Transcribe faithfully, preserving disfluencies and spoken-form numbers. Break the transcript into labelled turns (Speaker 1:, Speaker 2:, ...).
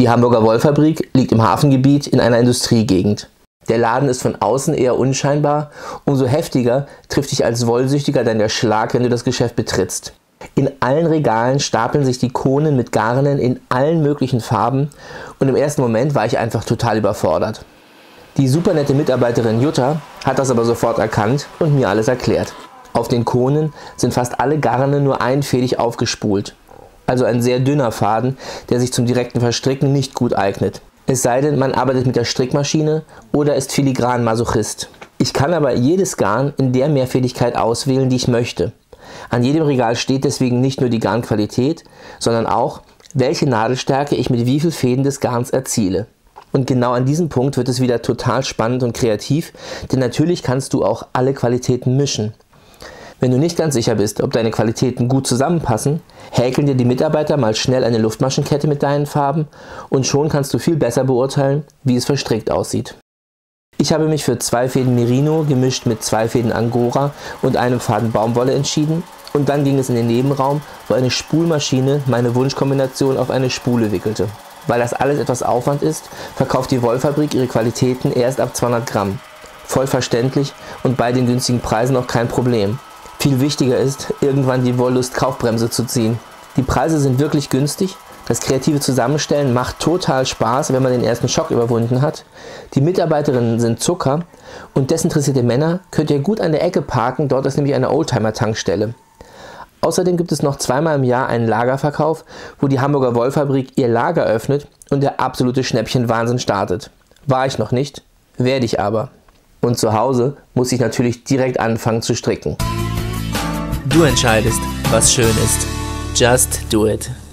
Speaker 1: Die Hamburger Wollfabrik liegt im Hafengebiet in einer Industriegegend. Der Laden ist von außen eher unscheinbar, umso heftiger trifft dich als Wollsüchtiger dann der Schlag, wenn du das Geschäft betrittst. In allen Regalen stapeln sich die Konen mit Garnen in allen möglichen Farben und im ersten Moment war ich einfach total überfordert. Die supernette Mitarbeiterin Jutta hat das aber sofort erkannt und mir alles erklärt. Auf den Konen sind fast alle Garne nur einfädig aufgespult. Also ein sehr dünner Faden, der sich zum direkten Verstricken nicht gut eignet. Es sei denn, man arbeitet mit der Strickmaschine oder ist filigran Masochist. Ich kann aber jedes Garn in der Mehrfädigkeit auswählen, die ich möchte. An jedem Regal steht deswegen nicht nur die Garnqualität, sondern auch, welche Nadelstärke ich mit wie viel Fäden des Garns erziele. Und genau an diesem Punkt wird es wieder total spannend und kreativ, denn natürlich kannst du auch alle Qualitäten mischen. Wenn du nicht ganz sicher bist, ob deine Qualitäten gut zusammenpassen, häkeln dir die Mitarbeiter mal schnell eine Luftmaschenkette mit deinen Farben und schon kannst du viel besser beurteilen, wie es verstrickt aussieht. Ich habe mich für zwei Fäden Merino gemischt mit zwei Fäden Angora und einem Faden Baumwolle entschieden und dann ging es in den Nebenraum, wo eine Spulmaschine meine Wunschkombination auf eine Spule wickelte. Weil das alles etwas Aufwand ist, verkauft die Wollfabrik ihre Qualitäten erst ab zweihundert Gramm. Voll verständlich und bei den günstigen Preisen auch kein Problem. Viel wichtiger ist, irgendwann die Wollust-Kaufbremse zu ziehen. Die Preise sind wirklich günstig, das kreative Zusammenstellen macht total Spaß, wenn man den ersten Schock überwunden hat. Die Mitarbeiterinnen sind Zucker und desinteressierte Männer könnt ihr gut an der Ecke parken, dort ist nämlich eine Oldtimer-Tankstelle. Außerdem gibt es noch zweimal im Jahr einen Lagerverkauf, wo die Hamburger Wollfabrik ihr Lager öffnet und der absolute Schnäppchenwahnsinn startet. War ich noch nicht, werde ich aber. Und zu Hause muss ich natürlich direkt anfangen zu stricken.
Speaker 2: Du entscheidest, was schön ist. Just do it.